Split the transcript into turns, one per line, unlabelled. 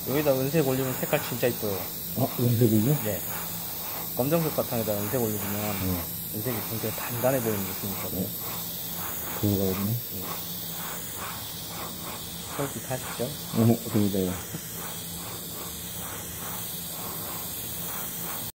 여기다 은색 올리면 색깔 진짜 이뻐요.
은색이요?
네. 검정색 바탕에다 은색 올리면 은색이 굉장히 단단해 보이는 느낌이 있거든요.
그거가 있네.
솔직하시죠?
그러니까요.